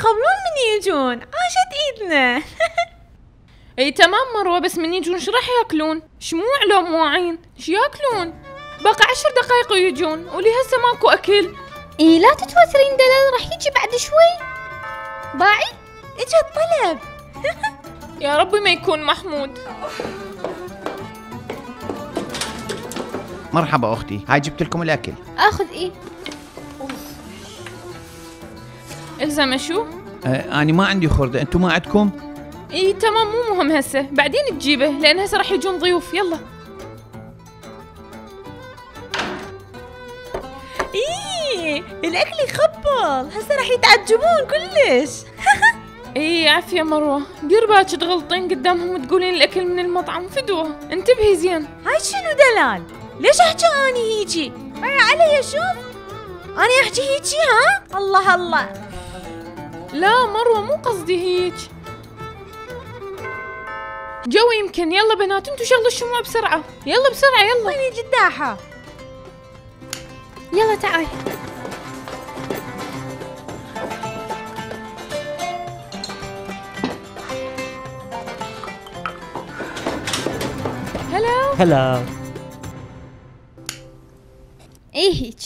يخبلون من يجون، عاشت ايدنا. اي تمام مروة، بس من يجون شو راح ياكلون؟ شموع لو مواعين، شو ياكلون؟ باقي 10 دقايق ويجون ولي هسه ماكو اكل. اي لا تتوترين، دلال راح يجي بعد شوي. باعي اجا الطلب. يا ربي ما يكون محمود. مرحبا اختي، هاي جبت لكم الاكل. اخذ ايه؟ الزم شو؟ انا ما عندي خردة، انتم ما عندكم؟ اي تمام مو مهم هسه، بعدين تجيبه لان هسه راح يجون ضيوف. يلا. ايه الاكل يخبل، هسه راح يتعجبون كلش. اي عافية مروة، دير بالك تغلطين قدامهم وتقولين الاكل من المطعم، فدوها، انتبهي زين. هاي شنو دلال؟ ليش احكي اني هيجي؟ هاي علي شوف، اني احكي هيجي ها؟ الله الله. لا مروة مو قصدي هيك، جو يمكن. يلا بنات انتو شغلوا الشموع بسرعة، يلا بسرعة يلا. ويني جداحة؟ يلا تعال. هلا. ايه هيك.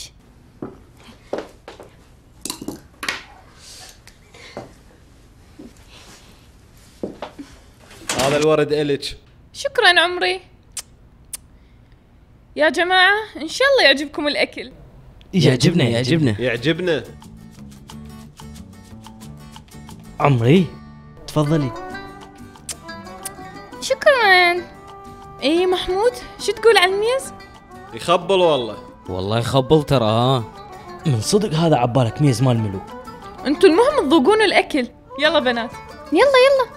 هذا الورد إلك. شكرا عمري. يا جماعة ان شاء الله يعجبكم الاكل. يعجبنا. عمري تفضلي. شكرا. اي محمود شو تقول على الميز؟ يخبل والله يخبل ترى. من صدق هذا عبالك ميز مال ملوك. انتو المهم تذوقون الاكل. يلا بنات يلا يلا.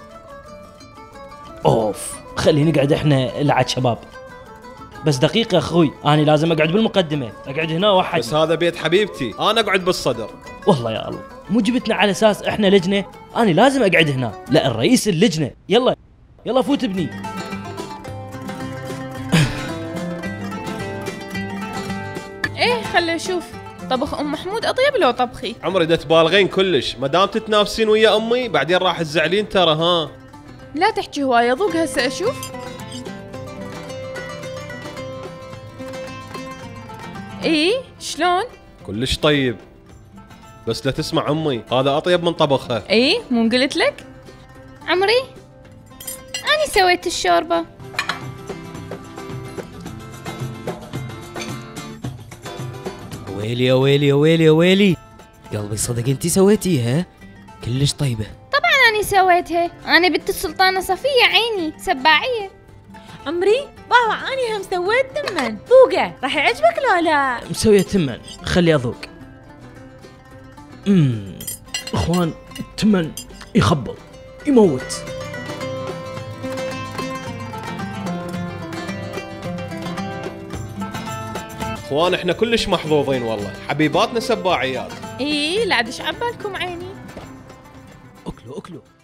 اوف، خلينا نقعد احنا لعد شباب. بس دقيقة اخوي، انا لازم اقعد بالمقدمة، اقعد هنا واحد. بس هذا بيت حبيبتي، انا اقعد بالصدر. والله يا الله، مو جبتنا على اساس احنا لجنة؟ انا لازم اقعد هنا، لا الرئيس اللجنة. يلا يلا فوت ابني. ايه خلي اشوف، طبخ ام محمود اطيب لو طبخي؟ عمري دا تبالغين كلش، ما دام تتنافسين ويا امي بعدين راح تزعلين ترى. ها لا تحكي هواية، ذوق هسه اشوف. ايه شلون؟ كلش طيب، بس لا تسمع امي، هذا اطيب من طبخها. ايه مو قلت لك؟ عمري أنا سويت الشوربة. ويلي يا ويلي يا ويلي يا ويلي، قلبي صدق انتي سويتيها كلش طيبة. طبعا أنا سويتها، أنا بنت السلطانة صفية عيني سباعية. عمري بابا اني هم سويت تمن ذوقه، راح يعجبك لو لا؟ مسوية تمن، خلي اذوق. اخوان التمن يخبل يموت. اخوان احنا كلش محظوظين والله، حبيباتنا سباعيات. ايه لا عاد ايش عبالكم عيني. اكلوا اكلوا.